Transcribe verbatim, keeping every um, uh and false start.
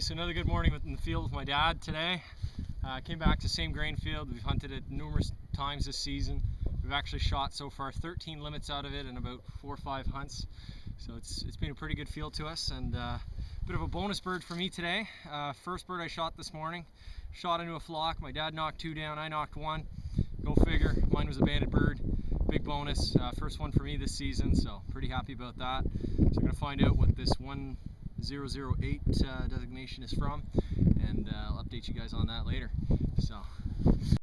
so another good morning in the field with my dad today. I uh, came back to the same grain field. We've hunted it numerous times this season. We've actually shot so far thirteen limits out of it in about four or five hunts. So it's it's been a pretty good field to us, and uh, a bit of a bonus bird for me today. Uh, first bird I shot this morning, shot into a flock. My dad knocked two down, I knocked one. Go figure, mine was a banded bird. Big bonus, uh, first one for me this season, so pretty happy about that. So I'm gonna find out what this one zero zero eight uh, designation is from, and uh, I'll update you guys on that later. So.